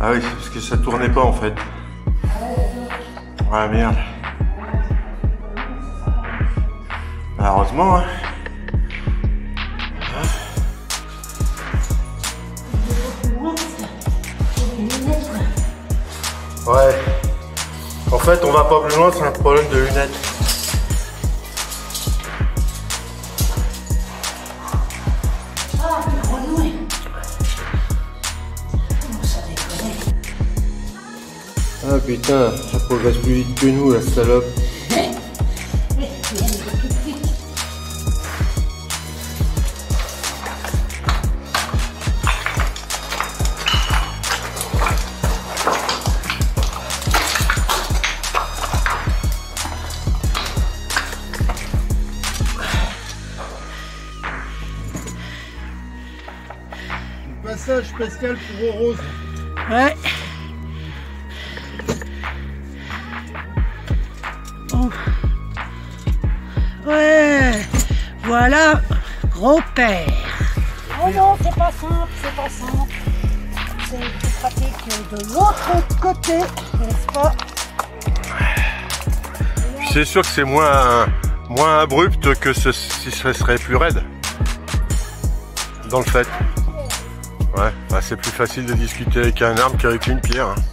Ah oui, parce que ça tournait pas en fait. Ouais, merde. Bah, heureusement, hein. Ouais. En fait, on va pas plus loin, c'est un problème de lunettes. Ah putain, ça progresse plus vite que nous, la salope. Passage spécial pour Rose. Ouais. Bon. Ouais. Voilà, gros père. Oh non, c'est pas simple, c'est pas simple. C'est plus pratique de l'autre côté, n'est-ce pas? C'est sûr que c'est moins abrupt que si ce serait plus raide. Dans le fait. Ouais, bah c'est plus facile de discuter avec un arbre qu'avec une pierre. Hein.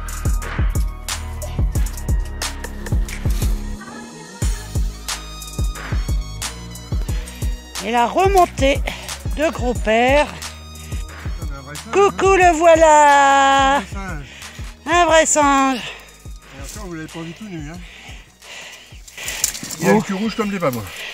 Et la remontée de gros père. Coucou, le voilà. Un vrai singe. Et encore, vous l'avez pas vu tout nu. Hein. Il a le cul rouge comme des pas moi.